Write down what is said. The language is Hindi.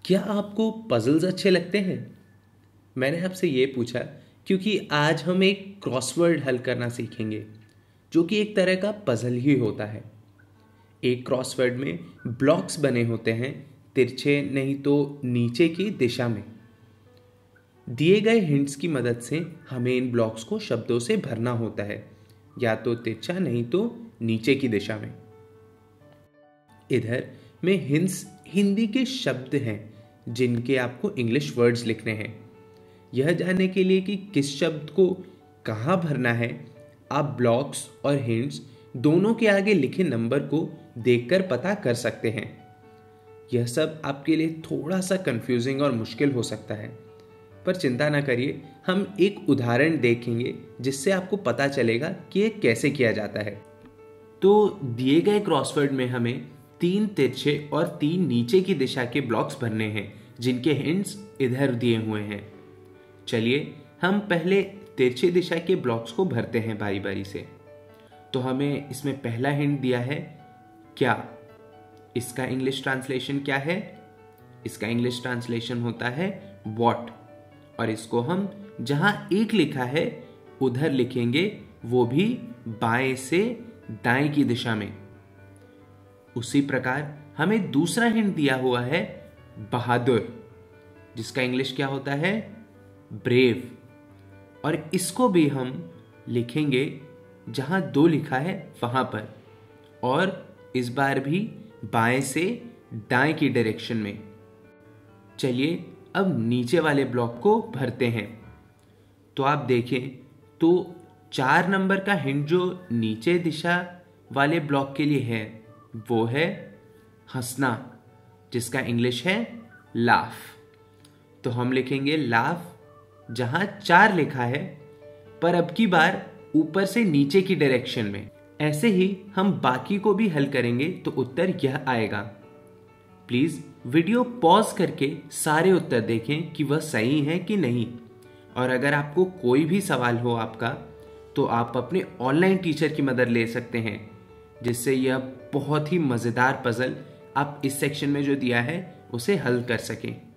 क्या आपको पजल्स अच्छे लगते हैं? मैंने आपसे ये पूछा क्योंकि आज हम एक क्रॉसवर्ड हल करना सीखेंगे जो कि एक तरह का पजल ही होता है। एक क्रॉसवर्ड में ब्लॉक्स बने होते हैं, तिरछे नहीं तो नीचे की दिशा में। दिए गए हिंट्स की मदद से हमें इन ब्लॉक्स को शब्दों से भरना होता है, या तो तिरछा नहीं तो नीचे की दिशा में। इधर में हिंट्स हिंदी के शब्द हैं जिनके आपको इंग्लिश वर्ड्स लिखने हैं। यह जानने के लिए कि किस शब्द को कहाँ भरना है, आप ब्लॉक्स और हिंट्स दोनों के आगे लिखे नंबर को देखकर पता कर सकते हैं। यह सब आपके लिए थोड़ा सा कंफ्यूजिंग और मुश्किल हो सकता है, पर चिंता ना करिए, हम एक उदाहरण देखेंगे जिससे आपको पता चलेगा कि यह कैसे किया जाता है। तो दिए गए क्रॉसवर्ड में हमें 3 तिरछे और 3 नीचे की दिशा के ब्लॉक्स भरने हैं जिनके हिंट्स इधर दिए हुए हैं। चलिए हम पहले तिरछे दिशा के ब्लॉक्स को भरते हैं बारी बारी से। तो हमें इसमें पहला हिंट दिया है क्या। इसका इंग्लिश ट्रांसलेशन क्या है? इसका इंग्लिश ट्रांसलेशन होता है व्हाट। और इसको हम जहां एक लिखा है उधर लिखेंगे, वो भी बाएं से दाएं की दिशा में। उसी प्रकार हमें दूसरा हिंट दिया हुआ है बहादुर, जिसका इंग्लिश क्या होता है? ब्रेव। और इसको भी हम लिखेंगे जहां 2 लिखा है वहां पर, और इस बार भी बाएं से दाएं की डायरेक्शन में। चलिए अब नीचे वाले ब्लॉक को भरते हैं। तो आप देखें तो 4 नंबर का हिंट जो नीचे दिशा वाले ब्लॉक के लिए है वो है हंसना, जिसका इंग्लिश है लाफ। तो हम लिखेंगे लाफ जहां 4 लिखा है, पर अब की बार ऊपर से नीचे की डायरेक्शन में। ऐसे ही हम बाकी को भी हल करेंगे तो उत्तर यह आएगा। प्लीज वीडियो पॉज करके सारे उत्तर देखें कि वह सही है कि नहीं। और अगर आपको कोई भी सवाल हो आपका, तो आप अपने ऑनलाइन टीचर की मदद ले सकते हैं, जिससे यह बहुत ही मज़ेदार पजल आप इस सेक्शन में जो दिया है उसे हल कर सकें।